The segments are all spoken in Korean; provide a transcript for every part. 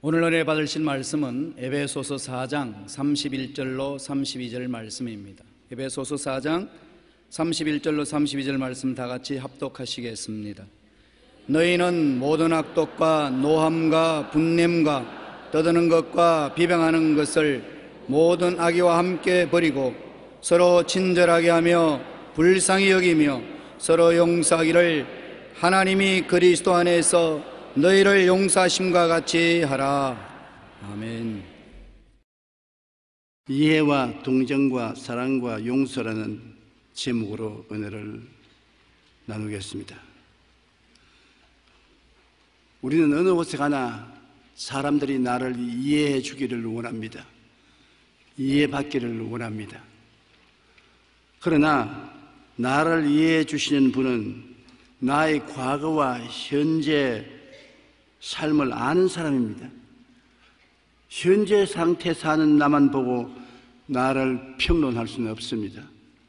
오늘 은혜 받으실 말씀은 에베소서 4장 31절로 32절 말씀입니다. 에베소서 4장 31절로 32절 말씀 다 같이 합독하시겠습니다. 너희는 모든 악독과 노함과 분냄과 떠드는 것과 비방하는 것을 모든 악의와 함께 버리고 서로 친절하게 하며 불쌍히 여기며 서로 용서하기를 하나님이 그리스도 안에서 너희를 용서하심과 같이 하라. 아멘. 이해와 동정과 사랑과 용서라는 제목으로 은혜를 나누겠습니다. 우리는 어느 곳에 가나 사람들이 나를 이해해 주기를 원합니다. 이해받기를 원합니다. 그러나 나를 이해해 주시는 분은 나의 과거와 현재 삶을 아는 사람입니다. 현재 상태 사는 나만 보고 나를 평론할 수는 없습니다.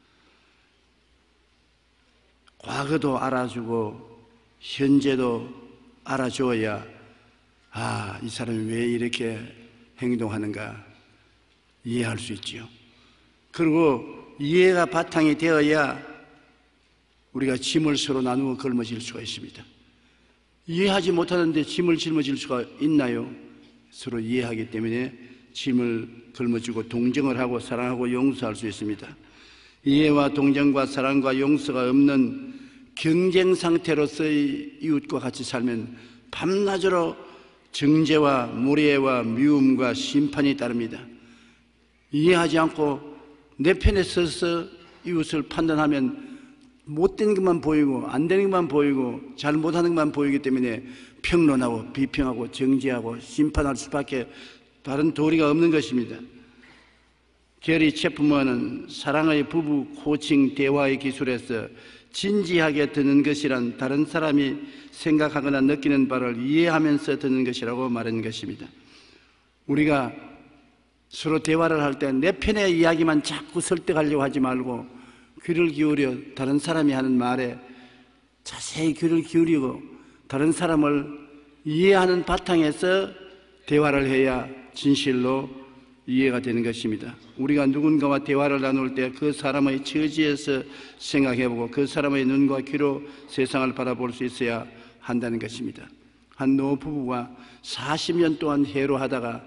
과거도 알아주고 현재도 알아줘야 이 사람이 왜 이렇게 행동하는가 이해할 수 있지요. 그리고 이해가 바탕이 되어야 우리가 짐을 서로 나누어 걸머질 수가 있습니다. 이해하지 못하는데 짐을 짊어질 수가 있나요? 서로 이해하기 때문에 짐을 걸머쥐고 동정을 하고 사랑하고 용서할 수 있습니다. 이해와 동정과 사랑과 용서가 없는 경쟁 상태로서의 이웃과 같이 살면 밤낮으로 정죄와 무례와 미움과 심판이 따릅니다. 이해하지 않고 내 편에 서서 이웃을 판단하면 못된 것만 보이고 안 되는 것만 보이고 잘못하는 것만 보이기 때문에 평론하고 비평하고 정죄하고 심판할 수밖에 다른 도리가 없는 것입니다. 게리 체프먼은 사랑의 부부 코칭 대화의 기술에서 진지하게 듣는 것이란 다른 사람이 생각하거나 느끼는 바를 이해하면서 듣는 것이라고 말한 것입니다. 우리가 서로 대화를 할 때 내 편의 이야기만 자꾸 설득하려고 하지 말고 귀를 기울여 다른 사람이 하는 말에 자세히 귀를 기울이고 다른 사람을 이해하는 바탕에서 대화를 해야 진실로 이해가 되는 것입니다. 우리가 누군가와 대화를 나눌 때 그 사람의 처지에서 생각해보고 그 사람의 눈과 귀로 세상을 바라볼 수 있어야 한다는 것입니다. 한 노부부가 40년 동안 해로하다가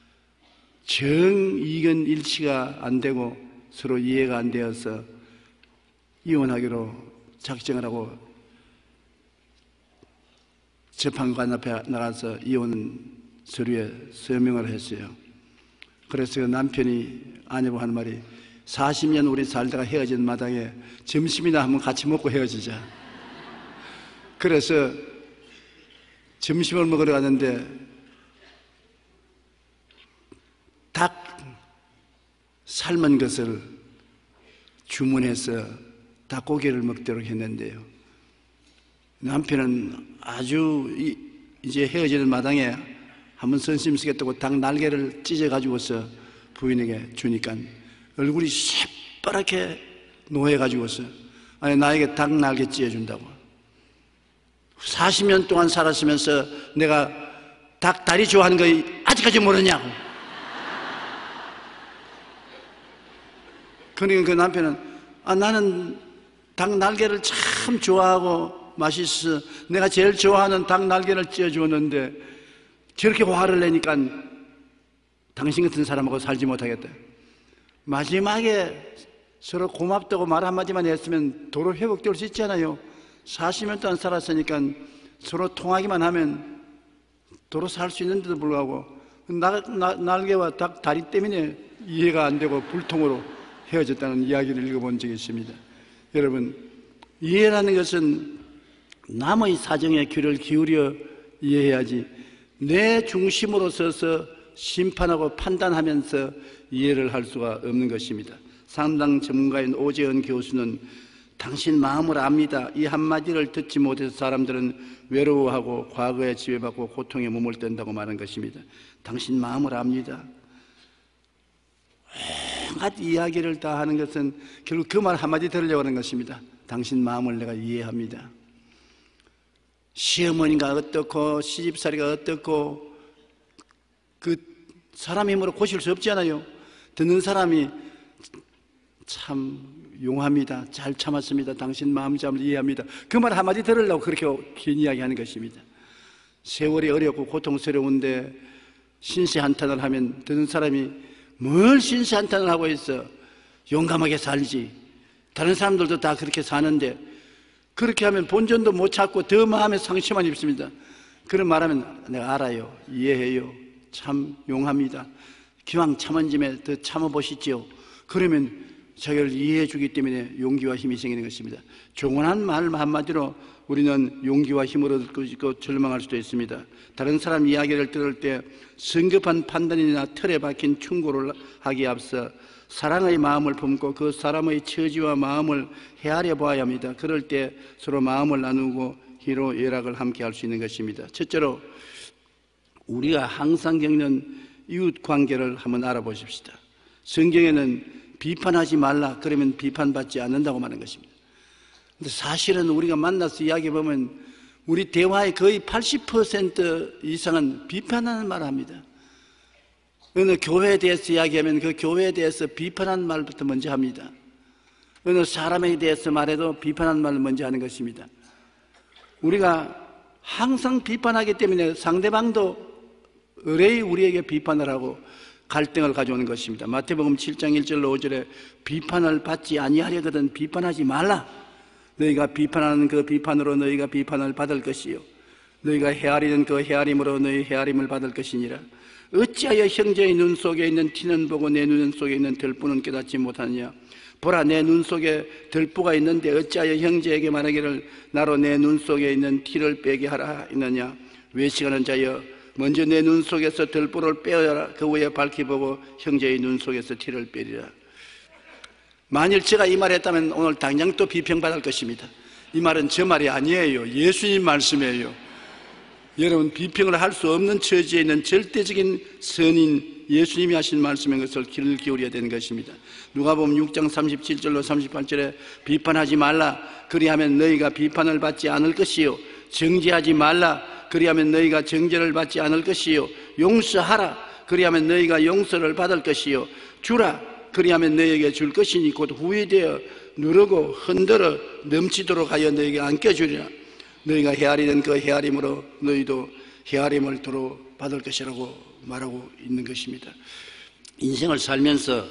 정의견 일치가 안 되고 서로 이해가 안 되어서 이혼하기로 작정을 하고 재판관 앞에 나가서 이혼 서류에 서명을 했어요. 그래서 남편이 아내고 하는 말이 40년 우리 살다가 헤어진 마당에 점심이나 한번 같이 먹고 헤어지자. 그래서 점심을 먹으러 갔는데 닭 삶은 것을 주문해서 닭고기를 먹도록 했는데요. 남편은 아주 이제 헤어지는 마당에 한번 선심 쓰겠다고 닭 날개를 찢어가지고서 부인에게 주니까 얼굴이 새빠랗게 노해가지고서 아니 나에게 닭 날개 찢어준다고. 40년 동안 살았으면서 내가 닭 다리 좋아하는 거 아직까지 모르냐고. 그러니까 그 남편은 나는 닭 날개를 참 좋아하고 맛있어 내가 제일 좋아하는 닭 날개를 찢어주었는데 저렇게 화를 내니까 당신 같은 사람하고 살지 못하겠다. 마지막에 서로 고맙다고 말 한마디만 했으면 도로 회복될 수 있잖아요. 40년 동안 살았으니까 서로 통하기만 하면 도로 살 수 있는데도 불구하고 날개와 닭 다리 때문에 이해가 안 되고 불통으로 헤어졌다는 이야기를 읽어본 적이 있습니다. 여러분, 이해라는 것은 남의 사정에 귀를 기울여 이해해야지 내 중심으로 서서 심판하고 판단하면서 이해를 할 수가 없는 것입니다. 상당 전문가인 오재은 교수는 당신 마음을 압니다. 이 한마디를 듣지 못해서 사람들은 외로워하고 과거에 지배받고 고통에 몸을 뜬다고 말한 것입니다. 당신 마음을 압니다. 온갖 이야기를 다 하는 것은 결국 그 말 한마디 들으려고 하는 것입니다. 당신 마음을 내가 이해합니다. 시어머니가 어떻고 시집살이가 어떻고 그 사람 힘으로 고칠 수 없잖아요. 듣는 사람이 참 용합니다. 잘 참았습니다. 당신 마음잡을 이해합니다. 그 말 한마디 들으려고 그렇게 긴 이야기하는 것입니다. 세월이 어렵고 고통스러운데 신세한탄을 하면 듣는 사람이 뭘 신세한탄을 하고 있어. 용감하게 살지. 다른 사람들도 다 그렇게 사는데 그렇게 하면 본전도 못 찾고 더 마음에 상처만 입습니다. 그런 말하면 내가 알아요. 이해해요. 참 용합니다. 기왕 참은 짐에 더 참아보시지요. 그러면 자기를 이해해 주기 때문에 용기와 힘이 생기는 것입니다. 종원한 말 한마디로 우리는 용기와 힘을 얻고 절망할 수도 있습니다. 다른 사람 이야기를 들을 때 성급한 판단이나 틀에 박힌 충고를 하기에 앞서 사랑의 마음을 품고 그 사람의 처지와 마음을 헤아려 보아야 합니다. 그럴 때 서로 마음을 나누고 희로 애락을 함께 할 수 있는 것입니다. 첫째로 우리가 항상 겪는 이웃 관계를 한번 알아보십시다. 성경에는 비판하지 말라 그러면 비판받지 않는다고 말하는 것입니다. 근데 사실은 우리가 만나서 이야기해 보면 우리 대화의 거의 80% 이상은 비판하는 말을 합니다. 어느 교회에 대해서 이야기하면 그 교회에 대해서 비판하는 말부터 먼저 합니다. 어느 사람에 대해서 말해도 비판하는 말을 먼저 하는 것입니다. 우리가 항상 비판하기 때문에 상대방도 의뢰의 우리에게 비판을 하고 갈등을 가져오는 것입니다. 마태복음 7장 1절로 5절에 비판을 받지 아니하려거든 비판하지 말라. 너희가 비판하는 그 비판으로 너희가 비판을 받을 것이요 너희가 헤아리는 그 헤아림으로 너희 헤아림을 받을 것이니라. 어찌하여 형제의 눈 속에 있는 티는 보고 내 눈 속에 있는 들보는 깨닫지 못하느냐. 보라, 내 눈 속에 들보가 있는데 어찌하여 형제에게 말하기를 나로 내 눈 속에 있는 티를 빼게 하라 했느냐. 외식하는 자여, 먼저 내 눈 속에서 들보를 빼어라. 그 후에 밝히 보고 형제의 눈 속에서 티를 빼리라. 만일 제가 이 말 했다면 오늘 당장 또 비평받을 것입니다. 이 말은 제 말이 아니에요. 예수님 말씀이에요. 여러분, 비평을 할 수 없는 처지에 있는 절대적인 선인 예수님이 하신 말씀인 것을 귀를 기울여야 되는 것입니다. 누가복음 6장 37절로 38절에 비판하지 말라 그리하면 너희가 비판을 받지 않을 것이요 정죄하지 말라 그리하면 너희가 정죄를 받지 않을 것이요 용서하라 그리하면 너희가 용서를 받을 것이요 주라 그리하면 너희에게 줄 것이니 곧 후회되어 누르고 흔들어 넘치도록 하여 너희에게 안겨주리라. 너희가 헤아리는 그 헤아림으로 너희도 헤아림을 도로 받을 것이라고 말하고 있는 것입니다. 인생을 살면서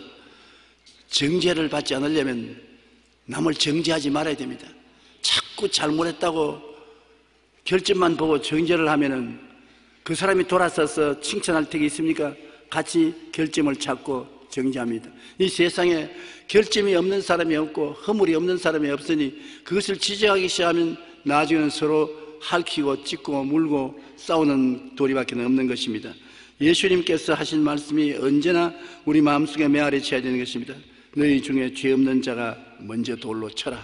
정죄를 받지 않으려면 남을 정죄하지 말아야 됩니다. 자꾸 잘못했다고 결점만 보고 정죄를 하면은 그 사람이 돌아서서 칭찬할 택이 있습니까? 같이 결점을 찾고 정죄합니다. 이 세상에 결점이 없는 사람이 없고 허물이 없는 사람이 없으니 그것을 지적하기 시작하면 나중에는 서로 핥히고 찢고 물고 싸우는 도리밖에 없는 것입니다. 예수님께서 하신 말씀이 언제나 우리 마음속에 메아리 쳐야 되는 것입니다. 너희 중에 죄 없는 자가 먼저 돌로 쳐라.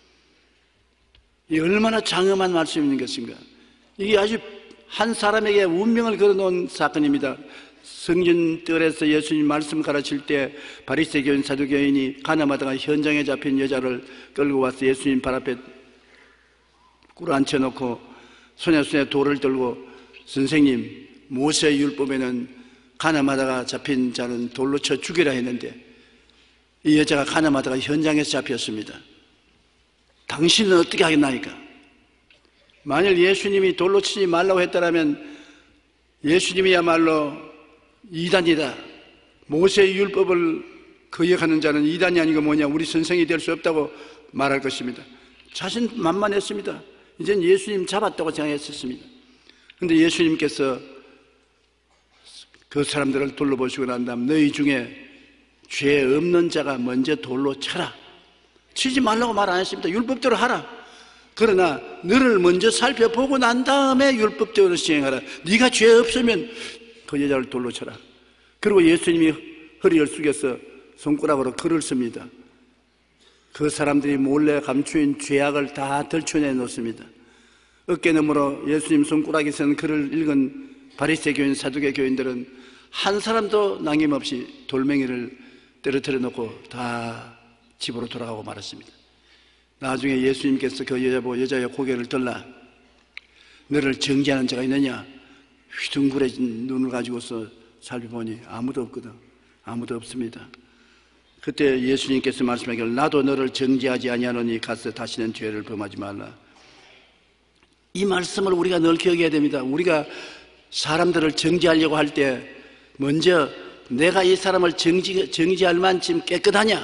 이 얼마나 장엄한 말씀인 것인가. 이게 아주 한 사람에게 운명을 걸어놓은 사건입니다. 성전뜰에서 예수님 말씀 가르칠 때 바리새교인 사두개인이 가늠하다가 현장에 잡힌 여자를 끌고 와서 예수님 발 앞에 꿇어앉혀놓고 손에 돌을 들고 선생님 모세 율법에는 가늠하다가 잡힌 자는 돌로 쳐 죽이라 했는데 이 여자가 가늠하다가 현장에서 잡혔습니다. 당신은 어떻게 하겠나이까? 만일 예수님이 돌로 치지 말라고 했다면 예수님이야말로 이단이다. 모세의 율법을 거역하는 자는 이단이 아니고 뭐냐 우리 선생이 될 수 없다고 말할 것입니다. 자신만만했습니다. 이젠 예수님 잡았다고 생각했었습니다. 그런데 예수님께서 그 사람들을 둘러보시고 난 다음 너희 중에 죄 없는 자가 먼저 돌로 쳐라. 치지 말라고 말 안 했습니다. 율법대로 하라. 그러나 너를 먼저 살펴보고 난 다음에 율법대로 시행하라. 네가 죄 없으면 그 여자를 돌로 쳐라. 그리고 예수님이 허리를 숙여서 손가락으로 글을 씁니다. 그 사람들이 몰래 감추인 죄악을 다 들춰내 놓습니다. 어깨너머로 예수님 손가락에 서는 글을 읽은 바리새 교인, 사두개 교인들은 한 사람도 남김없이 돌멩이를 떨어뜨려 놓고 다 집으로 돌아가고 말았습니다. 나중에 예수님께서 그 여자의 고개를 들라 너를 정죄하는 자가 있느냐? 휘둥그레진 눈을 가지고서 살펴보니 아무도 없거든. 아무도 없습니다. 그때 예수님께서 말씀하기를 나도 너를 정죄하지 아니하노니 가서 다시는 죄를 범하지 말라. 이 말씀을 우리가 늘 기억해야 됩니다. 우리가 사람들을 정죄하려고 할 때 먼저 내가 이 사람을 정죄할 만큼 깨끗하냐?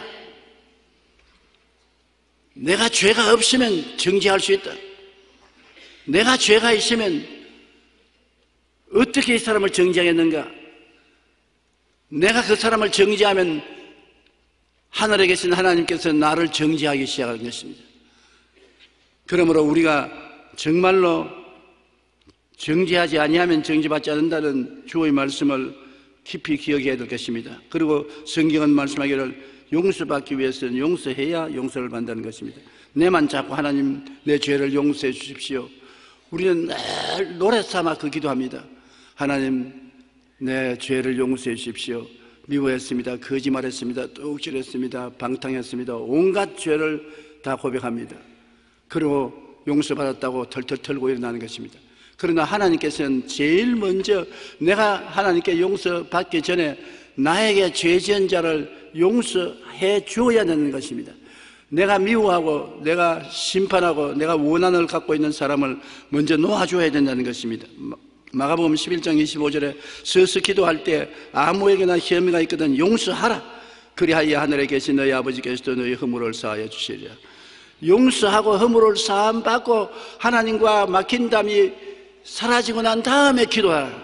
내가 죄가 없으면 정죄할 수 있다. 내가 죄가 있으면 어떻게 이 사람을 정죄하겠는가? 내가 그 사람을 정죄하면 하늘에 계신 하나님께서 나를 정죄하기 시작하는 것입니다. 그러므로 우리가 정말로 정죄하지 아니하면 정죄받지 않는다는 주의 말씀을 깊이 기억해야 될 것입니다. 그리고 성경은 말씀하기를 용서받기 위해서는 용서해야 용서를 받는다는 것입니다. 내만 자꾸 하나님 내 죄를 용서해 주십시오. 우리는 늘 노래 삼아 그 기도합니다. 하나님 내 죄를 용서해 주십시오. 미워했습니다. 거짓말했습니다. 뚝질했습니다. 방탕했습니다. 온갖 죄를 다 고백합니다. 그리고 용서받았다고 털털 털고 일어나는 것입니다. 그러나 하나님께서는 제일 먼저 내가 하나님께 용서받기 전에 나에게 죄 지은 자를 용서해 주어야 되는 것입니다. 내가 미워하고 내가 심판하고 내가 원한을 갖고 있는 사람을 먼저 놓아줘야 된다는 것입니다. 마가복음 11장 25절에 서서 기도할 때 아무에게나 혐의가 있거든 용서하라. 그리하여 하늘에 계신 너희 아버지께서도 너희 허물을 사하여 주시리라. 용서하고 허물을 사함 받고 하나님과 막힌 담이 사라지고 난 다음에 기도하라.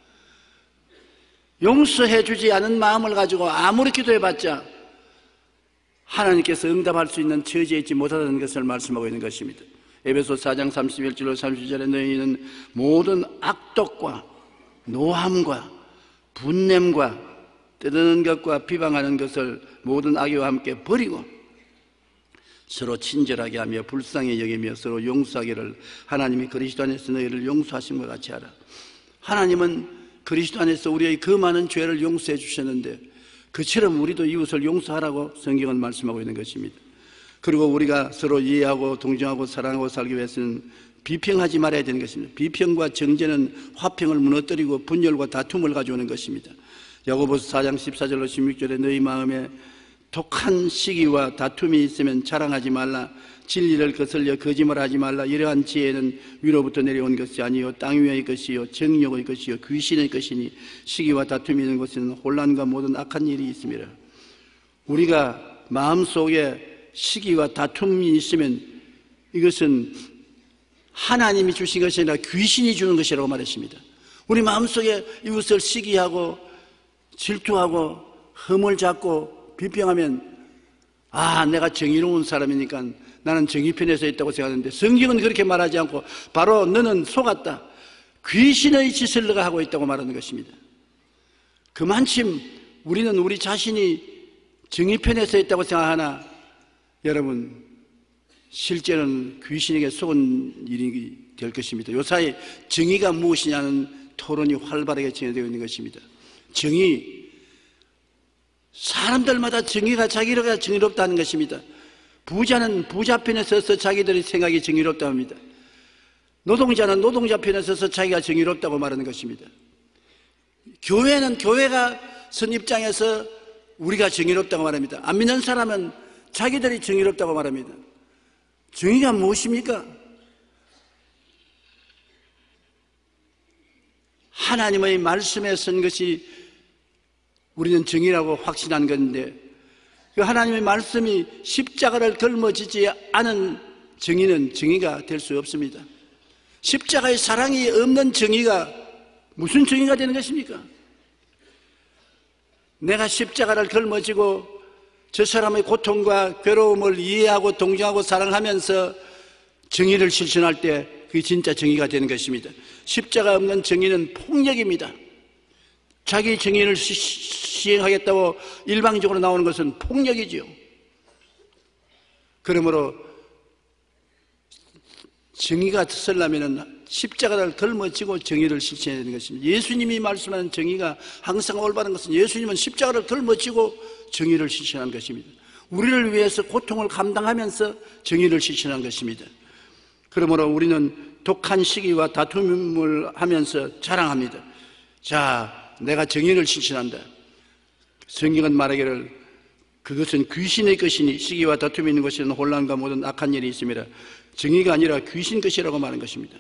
용서해 주지 않은 마음을 가지고 아무리 기도해봤자 하나님께서 응답할 수 있는 처지에 있지 못하다는 것을 말씀하고 있는 것입니다. 에베소 4장 31절로 32절에 너희는 모든 악독과 노함과 분냄과 떠드는 것과 비방하는 것을 모든 악의와 함께 버리고 서로 친절하게 하며 불쌍히 여기며 서로 용서하기를 하나님이 그리스도 안에서 너희를 용서하신 것 같이 하라. 하나님은 그리스도 안에서 우리의 그 많은 죄를 용서해 주셨는데 그처럼 우리도 이웃을 용서하라고 성경은 말씀하고 있는 것입니다. 그리고 우리가 서로 이해하고 동정하고 사랑하고 살기 위해서는 비평하지 말아야 되는 것입니다. 비평과 정죄는 화평을 무너뜨리고 분열과 다툼을 가져오는 것입니다. 야고보서 4장 14절로 16절에 너희 마음에 독한 시기와 다툼이 있으면 자랑하지 말라. 진리를 거슬려 거짓말하지 말라. 이러한 지혜는 위로부터 내려온 것이 아니요 땅 위의 것이요 정욕의 것이요 귀신의 것이니 시기와 다툼이 있는 곳에는 혼란과 모든 악한 일이 있습니다. 우리가 마음속에 시기와 다툼이 있으면 이것은 하나님이 주신 것이 아니라 귀신이 주는 것이라고 말했습니다. 우리 마음속에 이웃을 시기하고 질투하고 흠을 잡고 비평하면 내가 정의로운 사람이니까 나는 정의 편에 서 있다고 생각하는데 성경은 그렇게 말하지 않고 바로 너는 속았다. 귀신의 짓을 너가 하고 있다고 말하는 것입니다. 그만큼 우리는 우리 자신이 정의 편에 서 있다고 생각하나 여러분 실제는 귀신에게 속은 일이 될 것입니다. 요사이 정의가 무엇이냐는 토론이 활발하게 진행되고 있는 것입니다. 정의, 사람들마다 정의가 자기가 정의롭다는 것입니다. 부자는 부자 편에 서서 자기들의 생각이 정의롭다고 합니다. 노동자는 노동자 편에 서서 자기가 정의롭다고 말하는 것입니다. 교회는 교회가 선 입장에서 우리가 정의롭다고 말합니다. 안 믿는 사람은 자기들이 정의롭다고 말합니다. 정의가 무엇입니까? 하나님의 말씀에 선 것이 우리는 정의라고 확신한 건데 그 하나님의 말씀이 십자가를 걸머지지 않은 정의는 정의가 될 수 없습니다. 십자가의 사랑이 없는 정의가 무슨 정의가 되는 것입니까? 내가 십자가를 걸머지고 저 사람의 고통과 괴로움을 이해하고 동정하고 사랑하면서 정의를 실천할 때 그게 진짜 정의가 되는 것입니다. 십자가 없는 정의는 폭력입니다. 자기 정의를 시행하겠다고 일방적으로 나오는 것은 폭력이지요. 그러므로 정의가 쓰려면 십자가를 걸머지고 정의를 실천해야 되는 것입니다. 예수님이 말씀하는 정의가 항상 올바른 것은 예수님은 십자가를 걸머지고 정의를 실천한 것입니다. 우리를 위해서 고통을 감당하면서 정의를 실천한 것입니다. 그러므로 우리는 독한 시기와 다툼을 하면서 자랑합니다. 자, 내가 정의를 실천한다. 성경은 말하기를 그것은 귀신의 것이니 시기와 다툼이 있는 것에는 혼란과 모든 악한 일이 있습니다. 정의가 아니라 귀신 것이라고 말하는 것입니다.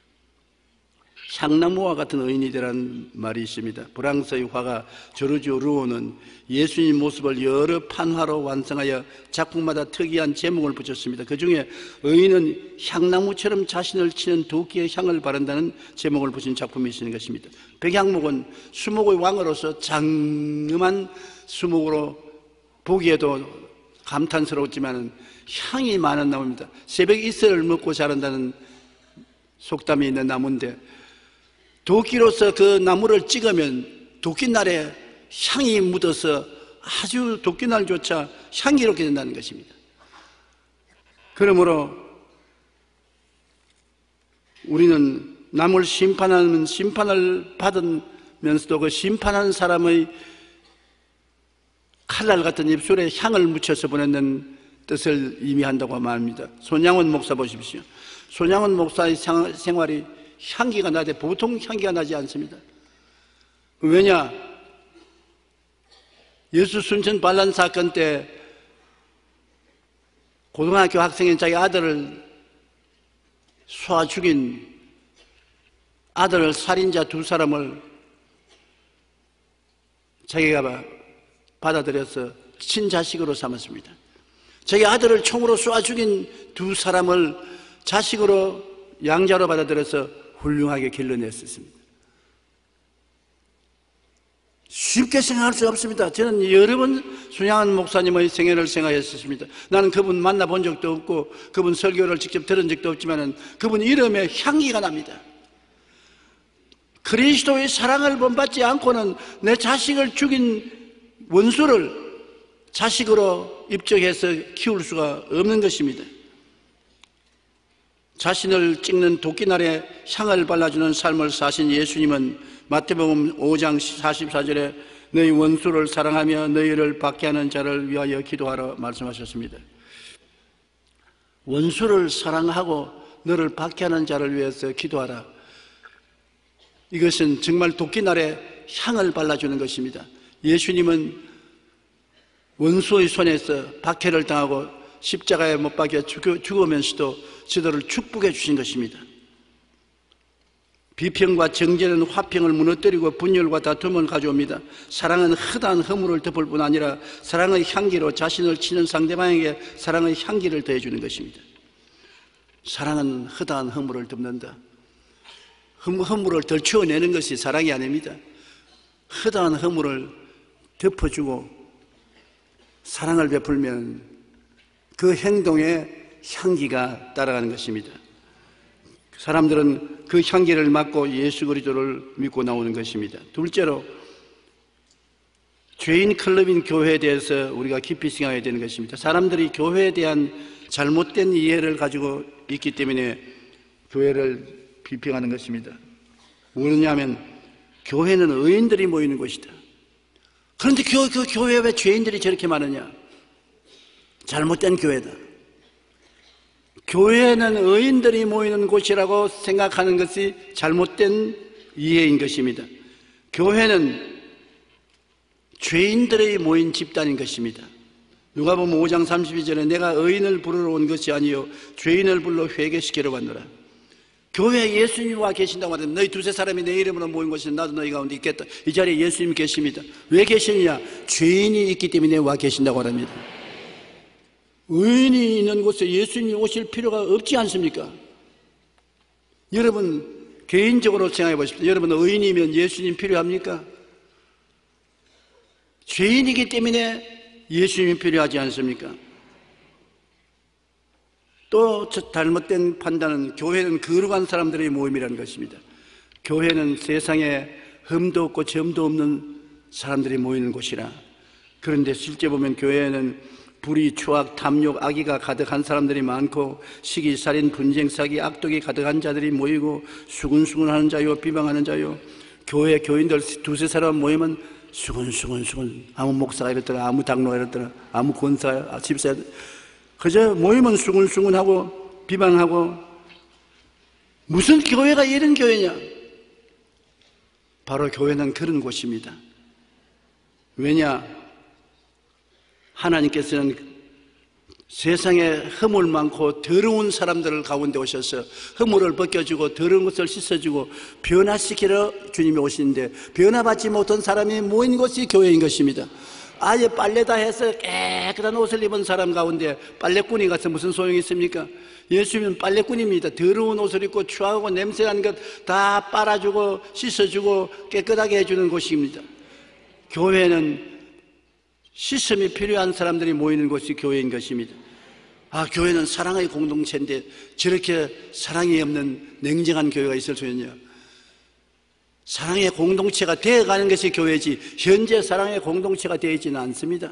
향나무와 같은 의인이 되라는 말이 있습니다. 프랑스의 화가 조르주 루오는 예수님 모습을 여러 판화로 완성하여 작품마다 특이한 제목을 붙였습니다. 그 중에 의인은 향나무처럼 자신을 치는 도끼의 향을 바른다는 제목을 붙인 작품이 있는 것입니다. 백향목은 수목의 왕으로서 장엄한 수목으로 보기에도 감탄스러웠지만 향이 많은 나무입니다. 새벽 이슬을 먹고 자란다는 속담이 있는 나무인데 도끼로서 그 나무를 찍으면 도끼날에 향이 묻어서 아주 도끼날조차 향기롭게 된다는 것입니다. 그러므로 우리는 남을 심판하는 심판을 받으면서도 그 심판하는 사람의 칼날 같은 입술에 향을 묻혀서 보내는 뜻을 의미한다고 말합니다. 손양원 목사 보십시오. 손양원 목사의 생활이 향기가 나되 보통 향기가 나지 않습니다. 왜냐? 예수 순천 반란 사건 때 고등학교 학생인 자기 아들을 쏴 죽인 아들 살인자 두 사람을 자기가 받아들여서 친자식으로 삼았습니다. 자기 아들을 총으로 쏴 죽인 두 사람을 자식으로 양자로 받아들여서 훌륭하게 길러냈었습니다. 쉽게 생각할 수 없습니다. 저는 여러 번 손양원 목사님의 생애를 생각했었습니다. 나는 그분 만나본 적도 없고 그분 설교를 직접 들은 적도 없지만 그분 이름에 향기가 납니다. 그리스도의 사랑을 본받지 않고는 내 자식을 죽인 원수를 자식으로 입적해서 키울 수가 없는 것입니다. 자신을 찍는 도끼날에 향을 발라주는 삶을 사신 예수님은 마태복음 5장 44절에 너희 원수를 사랑하며 너희를 박해하는 자를 위하여 기도하라 말씀하셨습니다. 원수를 사랑하고 너를 박해하는 자를 위해서 기도하라. 이것은 정말 도끼날에 향을 발라주는 것입니다. 예수님은 원수의 손에서 박해를 당하고 십자가에 못 박혀 죽으면서도 저들을 축복해 주신 것입니다. 비평과 정죄는 화평을 무너뜨리고 분열과 다툼을 가져옵니다. 사랑은 허다한 허물을 덮을 뿐 아니라 사랑의 향기로 자신을 치는 상대방에게 사랑의 향기를 더해주는 것입니다. 사랑은 허다한 허물을 덮는다. 허물을 덜치워내는 것이 사랑이 아닙니다. 허다한 허물을 덮어주고 사랑을 베풀면 그 행동에 향기가 따라가는 것입니다. 사람들은 그 향기를 맡고 예수 그리스도를 믿고 나오는 것입니다. 둘째로 죄인 클럽인 교회에 대해서 우리가 깊이 생각해야 되는 것입니다. 사람들이 교회에 대한 잘못된 이해를 가지고 있기 때문에 교회를 비평하는 것입니다. 뭐냐면 교회는 의인들이 모이는 곳이다. 그런데 그 교회에 왜 죄인들이 저렇게 많으냐? 잘못된 교회다. 교회는 의인들이 모이는 곳이라고 생각하는 것이 잘못된 이해인 것입니다. 교회는 죄인들이 모인 집단인 것입니다. 누가복음 5장 32절에 내가 의인을 부르러 온 것이 아니요 죄인을 불러 회개시키러 왔노라. 교회에 예수님이 와 계신다고 하는데 너희 두세 사람이 내 이름으로 모인 곳에 나도 너희 가운데 있겠다. 이 자리에 예수님이 계십니다. 왜 계시느냐? 죄인이 있기 때문에 와 계신다고 합니다. 의인이 있는 곳에 예수님이 오실 필요가 없지 않습니까? 여러분 개인적으로 생각해 보십시오. 여러분 의인이면 예수님 필요합니까? 죄인이기 때문에 예수님이 필요하지 않습니까? 또 잘못된 판단은 교회는 거룩한 사람들의 모임이라는 것입니다. 교회는 세상에 흠도 없고 점도 없는 사람들이 모이는 곳이라. 그런데 실제 보면 교회에는 불의, 추악, 탐욕, 악의가 가득한 사람들이 많고 시기, 살인, 분쟁, 사기, 악독이 가득한 자들이 모이고 수군수군하는 자요, 비방하는 자요. 교회 교인들 두세 사람 모이면 수군수군 아무 목사가 이랬더라, 아무 장로가 이랬더라, 아무 권사, 집사 그저 모이면 수군수군하고 비방하고 무슨 교회가 이런 교회냐? 바로 교회는 그런 곳입니다. 왜냐? 하나님께서는 세상에 허물 많고 더러운 사람들을 가운데 오셔서 허물을 벗겨주고 더러운 것을 씻어주고 변화시키러 주님이 오시는데, 변화받지 못한 사람이 모인 곳이 교회인 것입니다. 아예 빨래 다 해서 깨끗한 옷을 입은 사람 가운데 빨래꾼이 가서 무슨 소용이 있습니까? 예수님은 빨래꾼입니다. 더러운 옷을 입고 추하고 냄새나는 것 다 빨아주고 씻어주고 깨끗하게 해주는 곳입니다. 교회는 씻음이 필요한 사람들이 모이는 곳이 교회인 것입니다. 교회는 사랑의 공동체인데 저렇게 사랑이 없는 냉정한 교회가 있을 수 있냐? 사랑의 공동체가 되어가는 것이 교회지, 현재 사랑의 공동체가 되어 있지는 않습니다.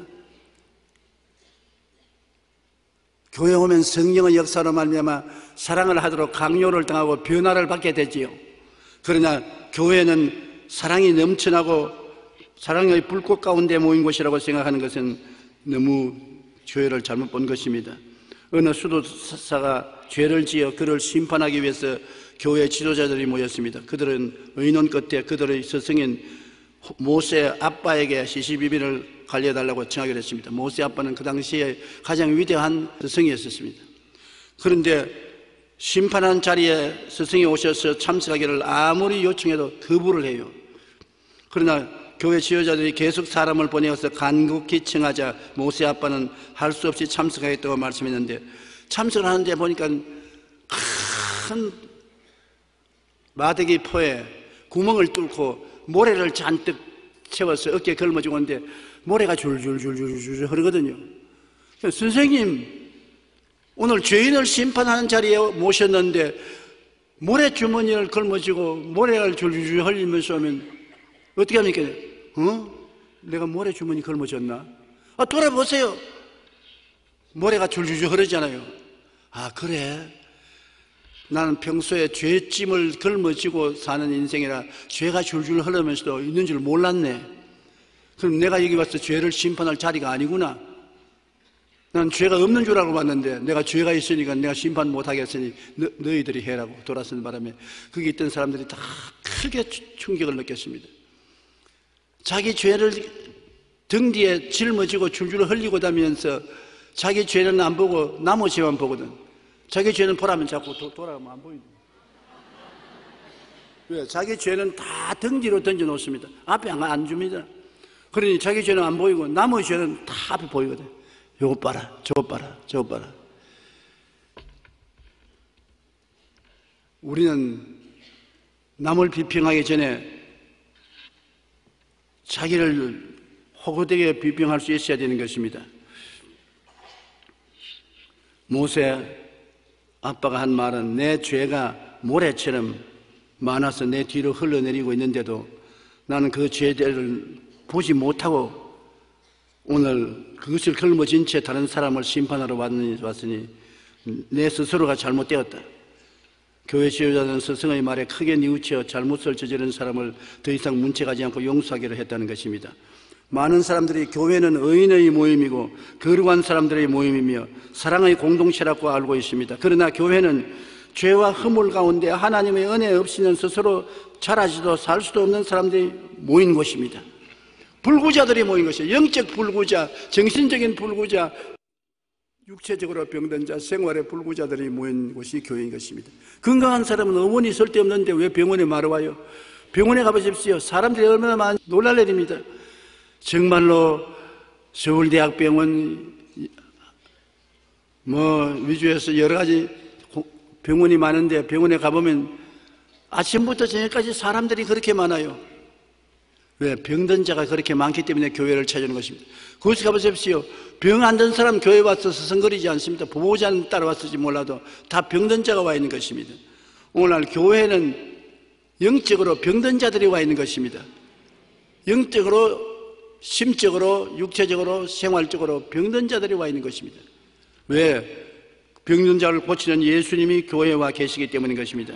교회 오면 성령의 역사로 말미암아 사랑을 하도록 강요를 당하고 변화를 받게 되지요. 그러나 교회는 사랑이 넘쳐나고 사랑의 불꽃 가운데 모인 곳이라고 생각하는 것은 너무 교회를 잘못 본 것입니다. 어느 수도사가 죄를 지어 그를 심판하기 위해서 교회 지도자들이 모였습니다. 그들은 의논 끝에 그들의 스승인 모세 아빠에게 시시비비를 관리해달라고 청하기로 했습니다. 모세 아빠는 그 당시에 가장 위대한 스승이었습니다. 그런데 심판한 자리에 스승이 오셔서 참석하기를 아무리 요청해도 거부를 해요. 그러나 교회 지도자들이 계속 사람을 보내어서 간곡히 청하자 모세 아빠는 할 수 없이 참석하겠다고 말씀했는데, 참석을 하는데 보니까 큰 마대기 포에 구멍을 뚫고 모래를 잔뜩 채워서 어깨에 걸머쥐고 오는데 모래가 줄줄줄줄줄 흐르거든요. 선생님, 오늘 죄인을 심판하는 자리에 모셨는데 모래주머니를 걸머쥐고 모래를 줄줄줄 흘리면서 하면 어떻게 합니까? 내가 모래주머니 걸머졌나? 돌아보세요. 모래가 줄줄줄 흐르잖아요. 그래? 나는 평소에 죄짐을 걸머쥐고 사는 인생이라 죄가 줄줄 흐르면서도 있는 줄 몰랐네. 그럼 내가 여기 와서 죄를 심판할 자리가 아니구나. 난 죄가 없는 줄 알고 봤는데 내가 죄가 있으니까 내가 심판 못하겠으니 너희들이 해라고 돌아서는 바람에 거기 있던 사람들이 다 크게 충격을 느꼈습니다. 자기 죄를 등 뒤에 짊어지고 줄줄 흘리고 다니면서 자기 죄는 안 보고 남의 죄만 보거든. 자기 죄는 보라면 자꾸 돌아가면 안 보이네. 왜? 자기 죄는 다 등 뒤로 던져놓습니다. 앞에 안 줍니다. 그러니 자기 죄는 안 보이고 남의 죄는 다 앞에 보이거든. 요것 봐라, 저것 봐라, 저것 봐라. 우리는 남을 비평하기 전에 자기를 호구되게 비평할 수 있어야 되는 것입니다. 모세 아빠가 한 말은 내 죄가 모래처럼 많아서 내 뒤로 흘러내리고 있는데도 나는 그 죄들을 보지 못하고 오늘 그것을 걸머진 채 다른 사람을 심판하러 왔으니 내 스스로가 잘못되었다. 교회 지도자는 스승의 말에 크게 뉘우쳐 잘못을 저지른 사람을 더 이상 문책하지 않고 용서하기로 했다는 것입니다. 많은 사람들이 교회는 의인의 모임이고 거룩한 사람들의 모임이며 사랑의 공동체라고 알고 있습니다. 그러나 교회는 죄와 허물 가운데 하나님의 은혜 없이는 스스로 자라지도 살 수도 없는 사람들이 모인 곳입니다. 불구자들이 모인 것이에요. 영적 불구자, 정신적인 불구자, 육체적으로 병든 자, 생활의 불구자들이 모인 곳이 교회인 것입니다. 건강한 사람은 어머니 쓸데없는데 왜 병원에 말아 와요? 병원에 가보십시오. 사람들이 얼마나 많이 놀랄 일입니다. 정말로 서울대학병원 위주에서 여러 가지 병원이 많은데 병원에 가보면 아침부터 저녁까지 사람들이 그렇게 많아요. 왜? 병든 자가 그렇게 많기 때문에 교회를 찾아오는 것입니다. 그곳에 가보십시오. 병 안 든 사람 교회 와서 서성거리지 않습니다. 보호자는 따라왔을지 몰라도 다 병든 자가 와 있는 것입니다. 오늘날 교회는 영적으로 병든 자들이 와 있는 것입니다. 영적으로, 심적으로, 육체적으로, 생활적으로 병든 자들이 와 있는 것입니다. 왜? 병든 자를 고치는 예수님이 교회에 와 계시기 때문인 것입니다.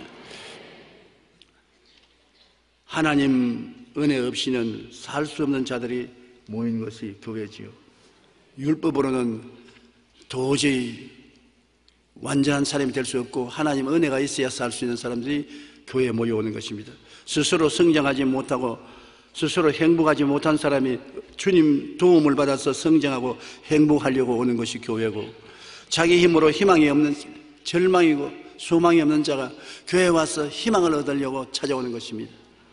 하나님 은혜 없이는 살 수 없는 자들이 모인 것이 교회지요. 율법으로는 도저히 완전한 사람이 될 수 없고 하나님 은혜가 있어야 살 수 있는 사람들이 교회에 모여오는 것입니다. 스스로 성장하지 못하고 스스로 행복하지 못한 사람이 주님 도움을 받아서 성장하고 행복하려고 오는 것이 교회고, 자기 힘으로 희망이 없는, 절망이고 소망이 없는 자가 교회에 와서 희망을 얻으려고 찾아오는 것입니다.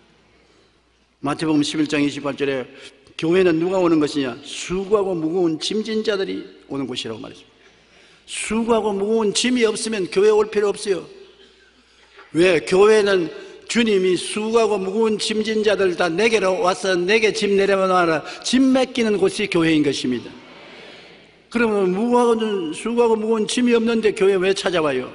마태복음 11장 28절에 교회는 누가 오는 것이냐? 수고하고 무거운 짐진 자들이 오는 곳이라고 말했습니다. 수고하고 무거운 짐이 없으면 교회에 올 필요 없어요. 왜? 교회는 주님이 수고하고 무거운 짐진 자들 다 내게로 와서 내게 짐 내려놔라, 짐 맡기는 곳이 교회인 것입니다. 그러면 수고하고 무거운 짐이 없는데 교회 왜 찾아와요?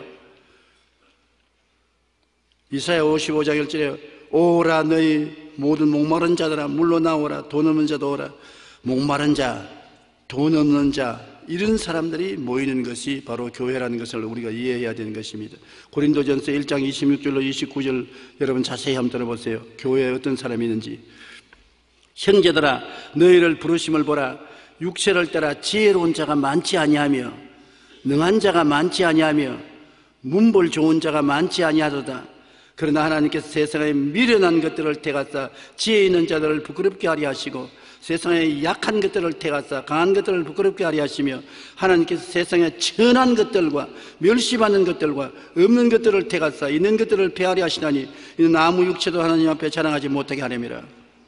이사야 55장 1절에 오라 너희 모든 목마른 자들아 물로 나오라, 돈 없는 자도 오라. 목마른 자, 돈 없는 자, 이런 사람들이 모이는 것이 바로 교회라는 것을 우리가 이해해야 되는 것입니다. 고린도전서 1장 26절로 29절 여러분 자세히 한번 들어보세요. 교회에 어떤 사람이 있는지. 형제들아 너희를 부르심을 보라. 육체를 따라 지혜로운 자가 많지 아니하며 능한 자가 많지 아니하며 문벌 좋은 자가 많지 아니하도다. 그러나 하나님께서 세상에 미련한 것들을 택하사 지혜 있는 자들을 부끄럽게 하려 하시고 세상에 약한 것들을 택하사 강한 것들을 부끄럽게 하려 하시며 하나님께서 세상에 천한 것들과 멸시받는 것들과 없는 것들을 택하사 있는 것들을 폐하려 하시나니 이는 아무 육체도 하나님 앞에 자랑하지 못하게 하려니라.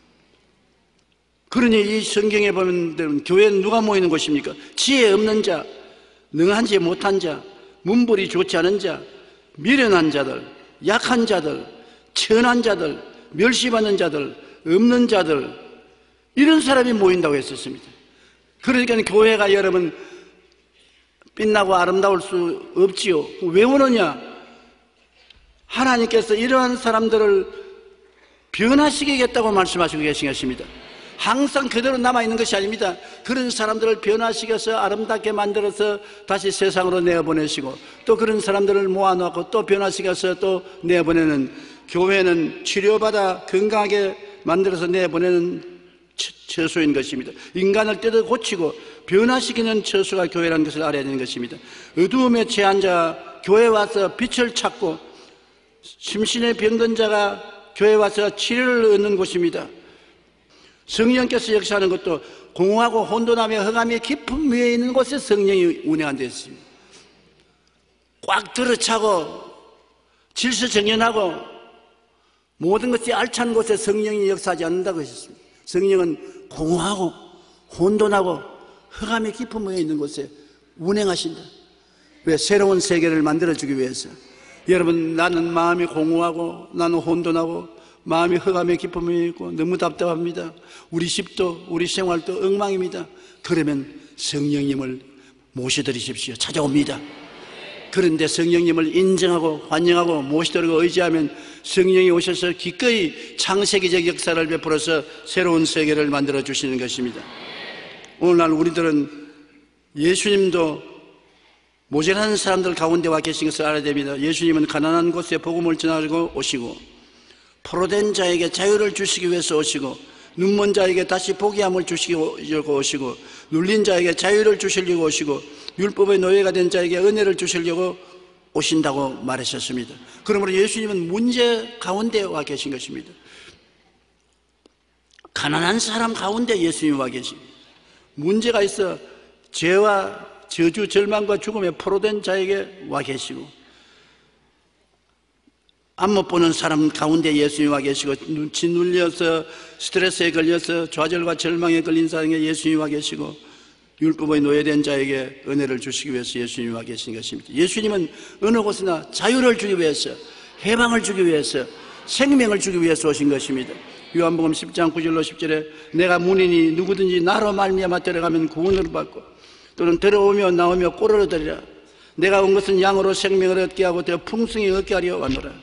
그러니 이 성경에 보면 교회는 누가 모이는 곳입니까? 지혜 없는 자, 능한지 못한 자, 문벌이 좋지 않은 자, 미련한 자들, 약한 자들, 천한 자들, 멸시받는 자들, 없는 자들, 이런 사람이 모인다고 했었습니다. 그러니까 교회가 여러분 빛나고 아름다울 수 없지요. 왜 오느냐? 하나님께서 이러한 사람들을 변화시키겠다고 말씀하시고 계신 것입니다. 항상 그대로 남아있는 것이 아닙니다. 그런 사람들을 변화시켜서 아름답게 만들어서 다시 세상으로 내어보내시고 또 그런 사람들을 모아놓고 또 변화시켜서 또 내어보내는, 교회는 치료받아 건강하게 만들어서 내보내는 처소인 것입니다. 인간을 뜯어 고치고 변화시키는 처소가 교회라는 것을 알아야 되는 것입니다. 어두움에 처한 자가 교회에 와서 빛을 찾고 심신에 병든 자가 교회에 와서 치료를 얻는 곳입니다. 성령께서 역사하는 것도 공허하고 혼돈하며 흑암의 깊은 위에 있는 곳에 성령이 운행한다 했습니다. 꽉 들어차고 질서정연하고 모든 것이 알찬 곳에 성령이 역사하지 않는다고 하셨습니다. 성령은 공허하고 혼돈하고 흑암의 깊은 위에 있는 곳에 운행하신다. 왜? 새로운 세계를 만들어주기 위해서. 여러분, 나는 마음이 공허하고 나는 혼돈하고 마음이 흑암의 기쁨이 있고 너무 답답합니다. 우리 집도 우리 생활도 엉망입니다. 그러면 성령님을 모셔드리십시오. 찾아옵니다. 그런데 성령님을 인정하고 환영하고 모시도록 의지하면 성령이 오셔서 기꺼이 창세기적 역사를 베풀어서 새로운 세계를 만들어 주시는 것입니다. 오늘날 우리들은 예수님도 모자란 사람들 가운데 와 계신 것을 알아야 됩니다. 예수님은 가난한 곳에 복음을 전하고 오시고 포로된 자에게 자유를 주시기 위해서 오시고 눈먼 자에게 다시 보기함을 주시려고 오시고 눌린 자에게 자유를 주시려고 오시고 율법의 노예가 된 자에게 은혜를 주시려고 오신다고 말하셨습니다. 그러므로 예수님은 문제 가운데 와 계신 것입니다. 가난한 사람 가운데 예수님이 와 계십니다. 문제가 있어 죄와 저주, 절망과 죽음에 포로된 자에게 와 계시고 안 못 보는 사람 가운데 예수님이 와 계시고 짓눌려서 스트레스에 걸려서 좌절과 절망에 걸린 사람에게 예수님이 와 계시고 율법의 노예된 자에게 은혜를 주시기 위해서 예수님이 와 계신 것입니다. 예수님은 어느 곳이나 자유를 주기 위해서, 해방을 주기 위해서, 생명을 주기 위해서 오신 것입니다. 요한복음 10장 9절로 10절에 내가 문이니 누구든지 나로 말미암아 들어가면 구원을 받고 또는 들어오며 나오며 꼴을 얻으리라. 내가 온 것은 양으로 생명을 얻게 하고 더 풍성히 얻게 하려 왔노라.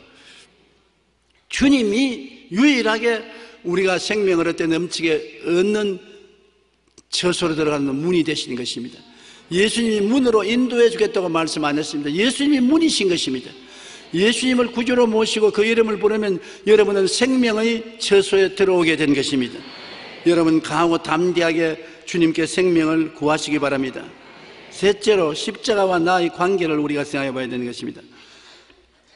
주님이 유일하게 우리가 생명을 얻되 넘치게 얻는 처소로 들어가는 문이 되시는 것입니다. 예수님이 문으로 인도해 주겠다고 말씀 안 했습니다. 예수님이 문이신 것입니다. 예수님을 구주로 모시고 그 이름을 부르면 여러분은 생명의 처소에 들어오게 된 것입니다. 여러분 강하고 담대하게 주님께 생명을 구하시기 바랍니다. 셋째로 십자가와 나의 관계를 우리가 생각해 봐야 되는 것입니다.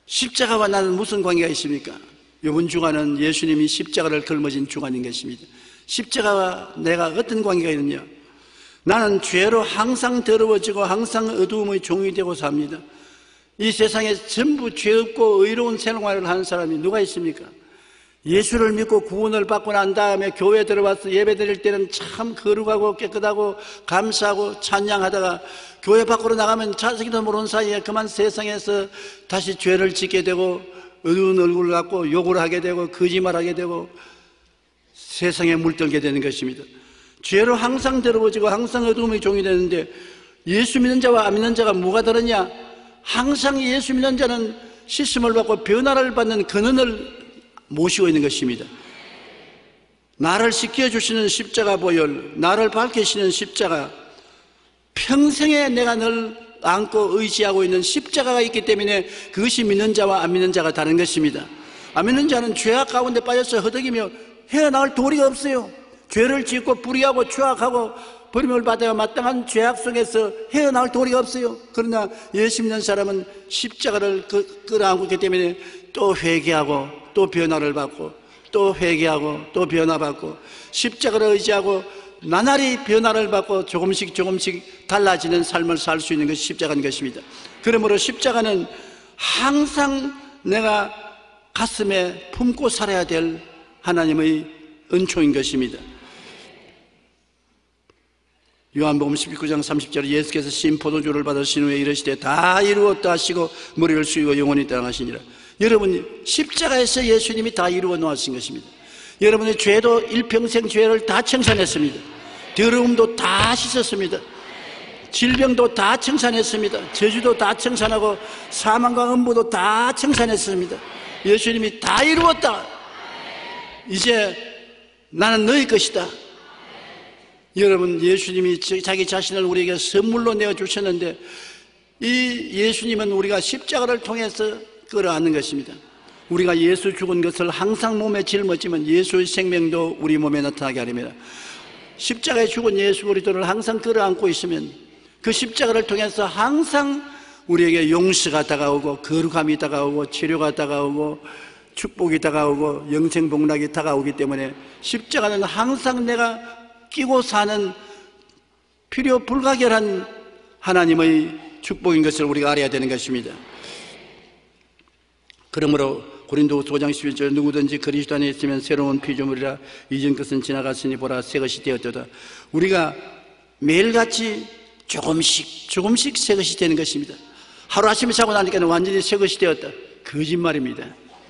십자가와 나는 무슨 관계가 있습니까? 이번 주간은 예수님이 십자가를 걸머진 주간인 것입니다. 십자가와 내가 어떤 관계가 있느냐? 나는 죄로 항상 더러워지고 항상 어두움의 종이 되고 삽니다. 이 세상에 전부 죄 없고 의로운 생활을 하는 사람이 누가 있습니까? 예수를 믿고 구원을 받고 난 다음에 교회에 들어와서 예배 드릴 때는 참 거룩하고 깨끗하고 감사하고 찬양하다가 교회 밖으로 나가면 자식도 모르는 사이에 그만 세상에서 다시 죄를 짓게 되고 어두운 얼굴을 갖고 욕을 하게 되고 거짓말하게 되고 세상에 물들게 되는 것입니다. 죄로 항상 더러워지고 항상 어두움의 종이 되는데 예수 믿는 자와 안 믿는 자가 뭐가 다르냐? 항상 예수 믿는 자는 씻음을 받고 변화를 받는 근원을 모시고 있는 것입니다. 나를 씻겨주시는 십자가 보혈, 나를 밝히시는 십자가, 평생에 내가 늘 안고 의지하고 있는 십자가가 있기 때문에 그것이 믿는 자와 안 믿는 자가 다른 것입니다. 안 믿는 자는 죄악 가운데 빠져서 허덕이며 헤어나올 도리가 없어요. 죄를 짓고 불의하고 추악하고 버림을 받아야 마땅한 죄악 속에서 헤어나올 도리가 없어요. 그러나 예수 믿는 사람은 십자가를 끌어안고 있기 때문에 또 회개하고 또 변화를 받고 또 회개하고 또 변화받고 십자가를 의지하고 나날이 변화를 받고 조금씩 달라지는 삶을 살 수 있는 것이 십자가인 것입니다. 그러므로 십자가는 항상 내가 가슴에 품고 살아야 될 하나님의 은총인 것입니다. 요한복음 19장 30절에 예수께서 신 포도주를 받으신 후에 이르시되 다 이루었다 하시고 머리를 숙이고 영원히 떠나가시니라. 여러분, 십자가에서 예수님이 다 이루어 놓으신 것입니다. 여러분의 죄도 일평생 죄를 다 청산했습니다. 더러움도 다 씻었습니다. 질병도 다 청산했습니다. 저주도 다 청산하고 사망과 음부도 다 청산했습니다. 예수님이 다 이루었다. 이제 나는 너희 것이다. 여러분, 예수님이 자기 자신을 우리에게 선물로 내어주셨는데 이 예수님은 우리가 십자가를 통해서 끌어안는 것입니다. 우리가 예수 죽은 것을 항상 몸에 짊어지면 예수의 생명도 우리 몸에 나타나게 하렵니다. 십자가에 죽은 예수 그리스도를 항상 끌어안고 있으면 그 십자가를 통해서 항상 우리에게 용서가 다가오고 거룩함이 다가오고 치료가 다가오고 축복이 다가오고 영생복락이 다가오기 때문에 십자가는 항상 내가 끼고 사는 필요 불가결한 하나님의 축복인 것을 우리가 알아야 되는 것입니다. 그러므로 고린도후서 5장 11절 누구든지 그리스도 안에 있으면 새로운 피조물이라 이전 것은 지나갔으니 보라 새 것이 되었도다. 우리가 매일같이 조금씩 새 것이 되는 것입니다. 하루아침에 자고 나니까 완전히 새 것이 되었다. 거짓말입니다.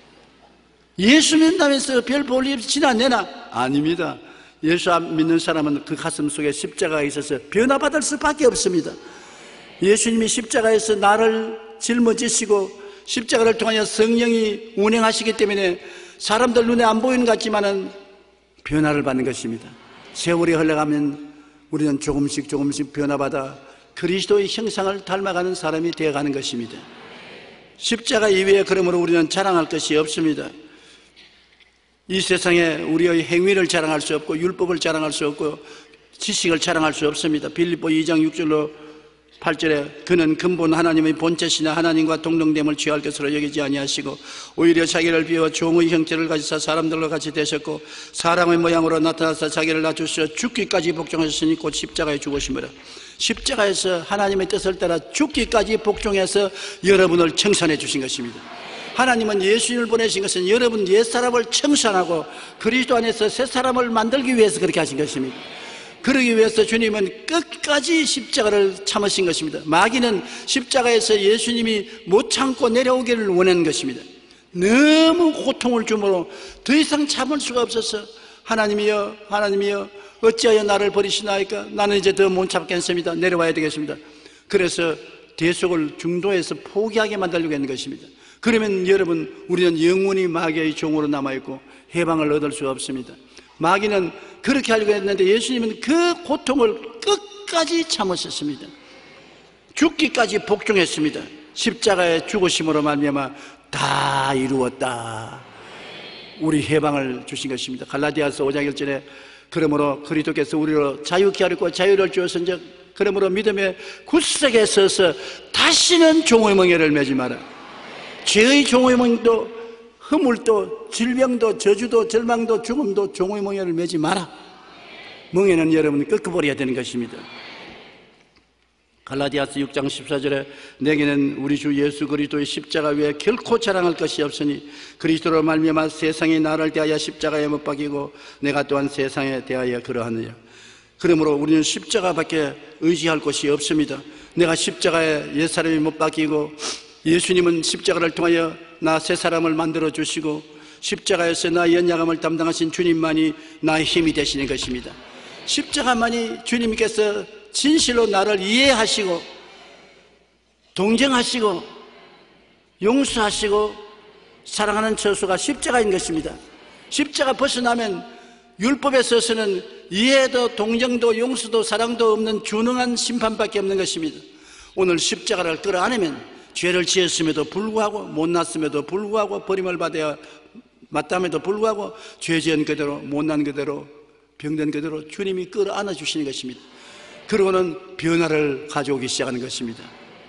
예수 믿는다면서 별 볼 일 없이 지나내나? 아닙니다. 예수 안 믿는 사람은 그 가슴 속에 십자가가 있어서 변화받을 수밖에 없습니다. 예수님이 십자가에서 나를 짊어지시고 십자가를 통하여 성령이 운행하시기 때문에 사람들 눈에 안 보이는 것 같지만은 변화를 받는 것입니다. 세월이 흘러가면 우리는 조금씩 변화받아 그리스도의 형상을 닮아가는 사람이 되어가는 것입니다. 십자가 이외에 그러므로 우리는 자랑할 것이 없습니다. 이 세상에 우리의 행위를 자랑할 수 없고 율법을 자랑할 수 없고 지식을 자랑할 수 없습니다. 빌립보 2장 6절로 8절에 그는 근본 하나님의 본체시나 하나님과 동등됨을 취할 것으로 여기지 아니하시고 오히려 자기를 비워 종의 형체를 가지사 사람들과 같이 되셨고 사람의 모양으로 나타나서 자기를 낮추셔 죽기까지 복종하셨으니 곧 십자가에 죽으심이라. 십자가에서 하나님의 뜻을 따라 죽기까지 복종해서 여러분을 청산해 주신 것입니다. 하나님은 예수님을 보내신 것은 여러분 옛사람을 청산하고 그리스도 안에서 새 사람을 만들기 위해서 그렇게 하신 것입니다. 그러기 위해서 주님은 끝까지 십자가를 참으신 것입니다. 마귀는 십자가에서 예수님이 못 참고 내려오기를 원하는 것입니다. 너무 고통을 주므로 더 이상 참을 수가 없어서 하나님이여 어찌하여 나를 버리시나이까? 나는 이제 더 못 참겠습니다. 내려와야 되겠습니다. 그래서 대속을 중도에서 포기하게 만들려고 하는 것입니다. 그러면 여러분, 우리는 영원히 마귀의 종으로 남아있고 해방을 얻을 수 없습니다. 마귀는 그렇게 하려고 했는데 예수님은 그 고통을 끝까지 참으셨습니다. 죽기까지 복종했습니다. 십자가의 죽으심으로 말미암아 다 이루었다. 우리 해방을 주신 것입니다. 갈라디아서 5장 1절에 그러므로 그리스도께서 우리로 자유케 하려고 자유를 주었은즉 그러므로 믿음의 굳세게 서서 다시는 종의 멍에를 매지 마라. 죄의 종의 몽도, 허물도, 질병도, 저주도, 절망도, 죽음도 종의 몽에를 매지 마라. 몽에는 여러분 꺾어버려야 되는 것입니다. 갈라디아서 6장 14절에 내게는 우리 주 예수 그리스도의 십자가 외에 결코 자랑할 것이 없으니 그리스도로 말미암아 세상이 나를 대하여 십자가에 못 박이고 내가 또한 세상에 대하여 그러하느냐. 그러므로 우리는 십자가밖에 의지할 곳이 없습니다. 내가 십자가에 옛사람이 못 박이고 예수님은 십자가를 통하여 나 새 사람을 만들어 주시고 십자가에서 나의 연약함을 담당하신 주님만이 나의 힘이 되시는 것입니다. 십자가만이 주님께서 진실로 나를 이해하시고 동정하시고 용서하시고 사랑하는 처소가 십자가인 것입니다. 십자가 벗어나면 율법에 있어서는 이해도 동정도 용서도 사랑도 없는 준응한 심판밖에 없는 것입니다. 오늘 십자가를 끌어안으면 죄를 지었음에도 불구하고 못났음에도 불구하고 버림을 받아야 마땅함에도 불구하고 죄 지은 그대로 못난 그대로 병든 그대로 주님이 끌어안아 주시는 것입니다. 그러고는 변화를 가져오기 시작하는 것입니다.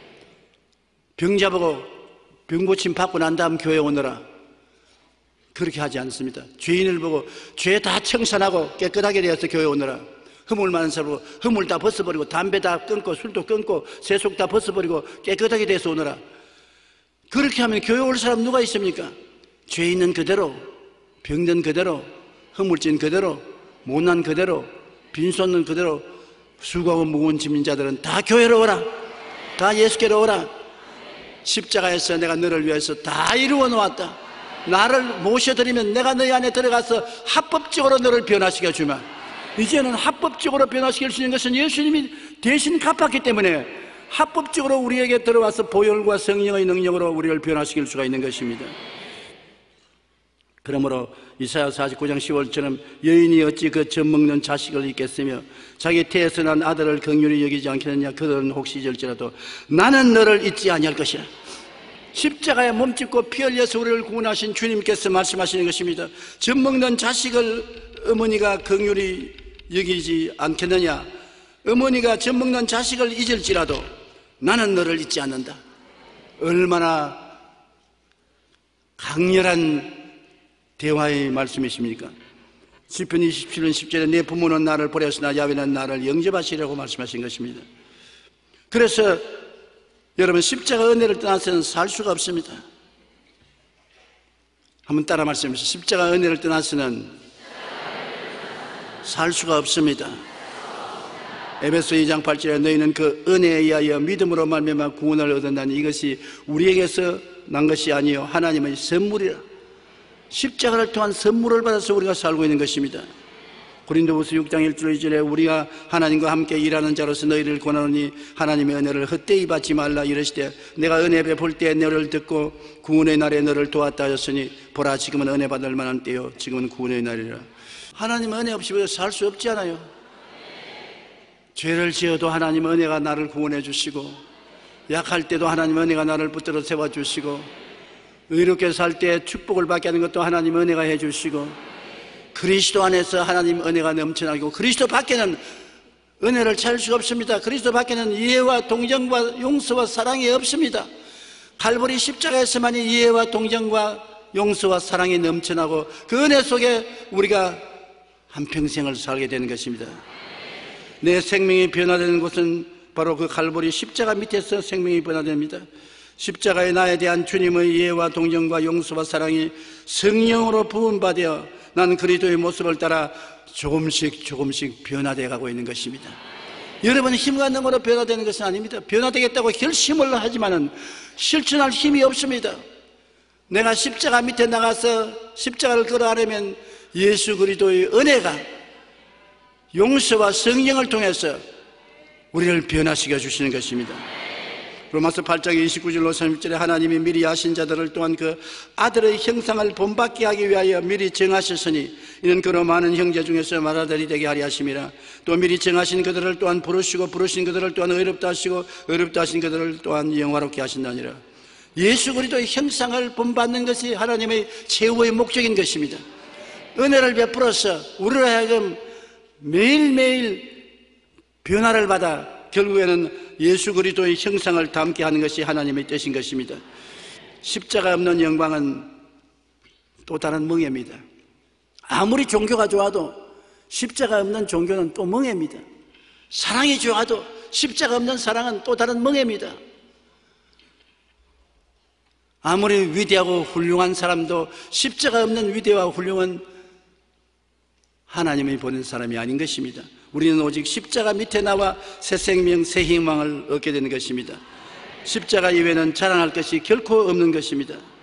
병자보고 병고침 받고 난 다음 교회 오너라, 그렇게 하지 않습니다. 죄인을 보고 죄 다 청산하고 깨끗하게 되어서 교회 오너라. 허물 많은 사람으로 허물 다 벗어버리고 담배 다 끊고 술도 끊고 세속 다 벗어버리고 깨끗하게 돼서 오너라. 그렇게 하면 교회 올 사람 누가 있습니까? 죄 있는 그대로, 병든 그대로, 허물진 그대로, 못난 그대로, 빈손은 그대로 수고하고 무거운 짐진 자들은 다 교회로 오라. 다 예수께로 오라. 십자가에서 내가 너를 위해서 다 이루어 놓았다. 나를 모셔드리면 내가 너희 안에 들어가서 합법적으로 너를 변화시켜 주마. 이제는 합법적으로 변화시킬 수 있는 것은 예수님이 대신 갚았기 때문에 합법적으로 우리에게 들어와서 보혈과 성령의 능력으로 우리를 변화시킬 수가 있는 것입니다. 그러므로 이사야 49장 10월처럼 여인이 어찌 그 젖 먹는 자식을 잊겠으며 자기 태에서 난 아들을 긍휼히 여기지 않겠느냐. 그들은 혹시 잊을지라도 나는 너를 잊지 아니할 것이라. 십자가에 몸짓고 피 흘려서 우리를 구원하신 주님께서 말씀하시는 것입니다. 젖 먹는 자식을 어머니가 긍휼히 여기지 않겠느냐. 어머니가 젖 먹는 자식을 잊을지라도 나는 너를 잊지 않는다. 얼마나 강렬한 대화의 말씀이십니까? 시편 27편 10절에 내 부모는 나를 버렸으나 야훼는 나를 영접하시려고 말씀하신 것입니다. 그래서 여러분, 십자가 은혜를 떠나서는 살 수가 없습니다. 한번 따라 말씀해주세요. 십자가 은혜를 떠나서는 살 수가 없습니다. 에베소 2장 8절에 너희는 그 은혜에 의하여 믿음으로 말미암아 구원을 얻었나니 이것이 우리에게서 난 것이 아니요 하나님의 선물이라. 십자가를 통한 선물을 받아서 우리가 살고 있는 것입니다. 고린도후서 6장 1절 2절에 우리가 하나님과 함께 일하는 자로서 너희를 권하노니 하나님의 은혜를 헛되이 받지 말라. 이르시되 내가 은혜 베풀 때 너를 듣고 구원의 날에 너를 도왔다 하였으니 보라 지금은 은혜 받을 만한 때요 지금은 구원의 날이라. 하나님 은혜 없이 살 수 없지 않아요? 죄를 지어도 하나님 은혜가 나를 구원해 주시고 약할 때도 하나님 은혜가 나를 붙들어 세워주시고 의롭게 살 때 축복을 받게 하는 것도 하나님 은혜가 해주시고 그리스도 안에서 하나님 은혜가 넘쳐나고 그리스도 밖에는 은혜를 찾을 수가 없습니다. 그리스도 밖에는 이해와 동정과 용서와 사랑이 없습니다. 갈보리 십자가에서만이 이해와 동정과 용서와 사랑이 넘쳐나고 그 은혜 속에 우리가 한평생을 살게 되는 것입니다. 내 생명이 변화되는 곳은 바로 그 갈보리 십자가 밑에서 생명이 변화됩니다. 십자가에 나에 대한 주님의 이해와 동정과 용서와 사랑이 성령으로 부음받아 나는 그리스도의 모습을 따라 조금씩 변화되어 가고 있는 것입니다. 여러분 힘과 능으로 변화되는 것은 아닙니다. 변화되겠다고 결심을 하지만은 실천할 힘이 없습니다. 내가 십자가 밑에 나가서 십자가를 끌어안으면 예수 그리스도의 은혜가 용서와 성령을 통해서 우리를 변화시켜 주시는 것입니다. 로마서 8장 29절로 30절에 하나님이 미리 아신 자들을 또한 그 아들의 형상을 본받게 하기 위하여 미리 정하셨으니 이는 그로 많은 형제 중에서 맏아들이 되게 하려 하심이라. 또 미리 정하신 그들을 또한 부르시고 부르신 그들을 또한 의롭다 하시고 의롭다 하신 그들을 또한 영화롭게 하신다니라. 예수 그리스도의 형상을 본받는 것이 하나님의 최후의 목적인 것입니다. 은혜를 베풀어서 우리로 하여금 매일매일 변화를 받아 결국에는 예수 그리스도의 형상을 담게 하는 것이 하나님의 뜻인 것입니다. 십자가 없는 영광은 또 다른 멍해입니다. 아무리 종교가 좋아도 십자가 없는 종교는 또 멍해입니다. 사랑이 좋아도 십자가 없는 사랑은 또 다른 멍해입니다. 아무리 위대하고 훌륭한 사람도 십자가 없는 위대와 훌륭은 하나님이 보낸 사람이 아닌 것입니다. 우리는 오직 십자가 밑에 나와 새 생명, 새 희망을 얻게 되는 것입니다. 십자가 이외에는 자랑할 것이 결코 없는 것입니다.